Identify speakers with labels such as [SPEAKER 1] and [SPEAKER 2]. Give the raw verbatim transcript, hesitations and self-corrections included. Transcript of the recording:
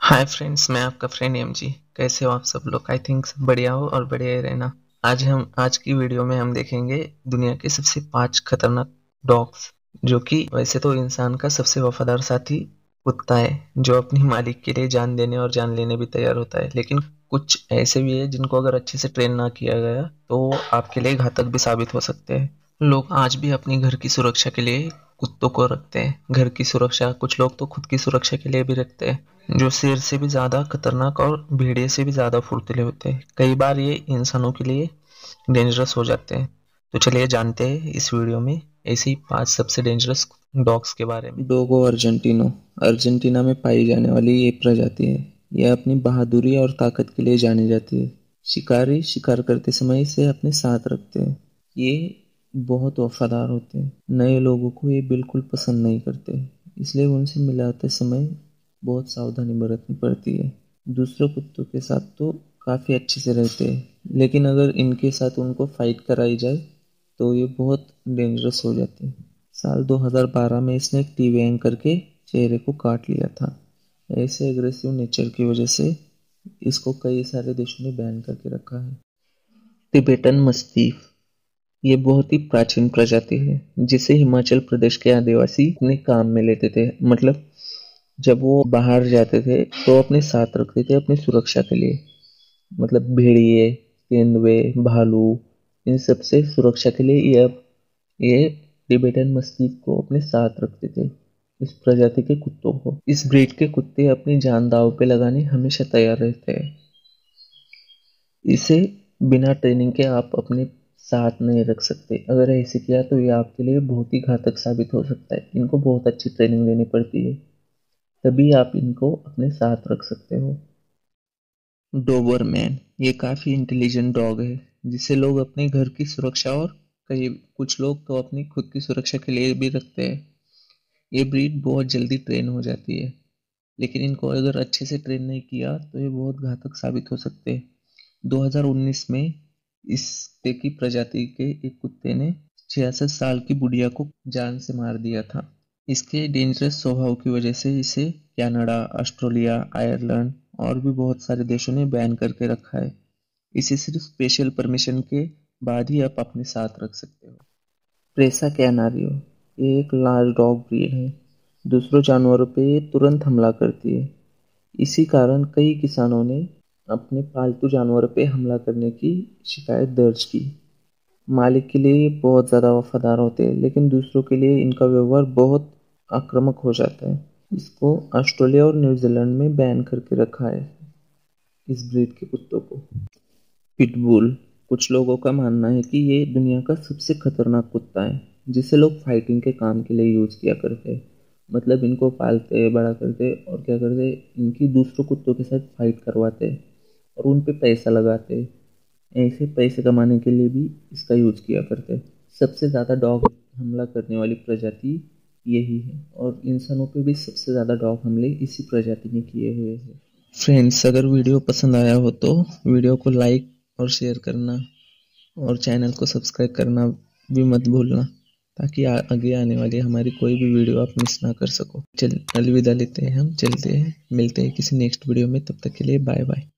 [SPEAKER 1] Hi friends, मैं आपका friend M G. कैसे हो आप सब लोग? आई थिंक सब बढ़िया हो और बढ़िया ही रहना। आज हम आज की वीडियो में हम देखेंगे दुनिया के सबसे पांच खतरनाक डॉग्स, जो कि वैसे तो इंसान का सबसे वफादार साथी कुत्ता है, जो अपनी मालिक के लिए जान देने और जान लेने भी तैयार होता है। लेकिन कुछ ऐसे भी है जिनको अगर अच्छे से ट्रेन ना किया गया तो वो आपके लिए घातक भी साबित हो सकते हैं। लोग आज भी अपनी घर की सुरक्षा के लिए कुत्तों को रखते हैं। घर की सुरक्षा, कुछ लोग तो खुद की सुरक्षा के लिए भी रखते हैं, जो शेर से भी ज्यादा खतरनाक और भेड़िए से भी ज्यादा फुर्तीले होते हैं। कई बार ये इंसानों के लिए डेंजरस हो जाते हैं। तो चलिए जानते हैं इस वीडियो में ऐसे ही पांच सबसे डेंजरस डॉग्स के बारे में। डोगो अर्जेंटिनो। अर्जेंटीना में पाई जाने वाली ये प्रजाति है। यह अपनी बहादुरी और ताकत के लिए जानी जाती है। शिकारी शिकार करते समय इसे अपने साथ रखते हैं। ये बहुत वफादार होते हैं। नए लोगों को ये बिल्कुल पसंद नहीं करते, इसलिए उनसे मिलाते समय बहुत सावधानी बरतनी पड़ती है। दूसरे कुत्तों के साथ तो काफ़ी अच्छे से रहते हैं, लेकिन अगर इनके साथ उनको फाइट कराई जाए तो ये बहुत डेंजरस हो जाते हैं। साल दो हज़ार बारह में इसने एक टीवी एंकर के चेहरे को काट लिया था। ऐसे एग्रेसिव नेचर की वजह से इसको कई सारे देशों ने बैन करके रखा है। Tibetan mastiff. ये बहुत ही प्राचीन प्रजाति है, जिसे हिमाचल प्रदेश के आदिवासी अपने काम में लेते थे। मतलब जब वो बाहर जाते थे तो अपने साथ रखते थे अपनी सुरक्षा के लिए। मतलब भेड़िए, तेंदुए, भालू, इन सब से सुरक्षा के लिए ये ये टिबेटन मस्तीफ को अपने साथ रखते थे, इस प्रजाति के कुत्तों को। इस ब्रीड के कुत्ते अपनी जान दांव पे लगाने हमेशा तैयार रहते हैं। इसे बिना ट्रेनिंग के आप अपने साथ नहीं रख सकते। अगर ऐसे किया तो ये आपके लिए बहुत ही घातक साबित हो सकता है। इनको बहुत अच्छी ट्रेनिंग देनी पड़ती है, तभी आप इनको अपने साथ रख सकते हो। डोबरमैन। ये काफी इंटेलिजेंट डॉग है, जिसे लोग अपने घर की सुरक्षा और कई कुछ लोग तो अपनी खुद की सुरक्षा के लिए भी रखते हैं। ये ब्रीड बहुत जल्दी ट्रेन हो जाती है, लेकिन इनको अगर अच्छे से ट्रेन नहीं किया तो ये बहुत घातक साबित हो सकते हैं। दो हज़ार उन्नीस में इस की प्रजाति के एक कुत्ते ने छियासठ साल की बुढ़िया को जान से मार दिया था। इसके डेंजरस स्वभाव की वजह से इसे कनाडा, ऑस्ट्रेलिया, आयरलैंड और भी बहुत सारे देशों ने बैन करके रखा है। इसे सिर्फ स्पेशल परमिशन के बाद ही आप अपने साथ रख सकते हो। प्रेसा कैनारियो। ये एक लार्ज डॉग ब्रीड है। दूसरों जानवरों पे ये तुरंत हमला करती है। इसी कारण कई किसानों ने अपने पालतू जानवरों पे हमला करने की शिकायत दर्ज की। मालिक के लिए ये बहुत ज़्यादा वफादार होते हैं, लेकिन दूसरों के लिए इनका व्यवहार बहुत आक्रामक हो जाता है। इसको ऑस्ट्रेलिया और न्यूजीलैंड में बैन करके रखा है, इस ब्रीड के कुत्तों को। पिटबुल। कुछ लोगों का मानना है कि ये दुनिया का सबसे खतरनाक कुत्ता है, जिसे लोग फाइटिंग के काम के लिए यूज किया करते हैं। मतलब इनको पालते, बड़ा करते और क्या करते, इनकी दूसरों कुत्तों के साथ फाइट करवाते और उन पे पैसा लगाते। ऐसे पैसे कमाने के लिए भी इसका यूज किया करते। सबसे ज़्यादा डॉग हमला करने वाली प्रजाति यही है, और इंसानों पे भी सबसे ज़्यादा डॉग हमले इसी प्रजाति ने किए हुए हैं। फ्रेंड्स, अगर वीडियो पसंद आया हो तो वीडियो को लाइक और शेयर करना और चैनल को सब्सक्राइब करना भी मत भूलना, ताकि आ, आगे आने वाली हमारी कोई भी वीडियो आप मिस ना कर सको। चल अलविदा लेते हैं, हम चलते हैं, मिलते हैं किसी नेक्स्ट वीडियो में। तब तक के लिए बाय बाय।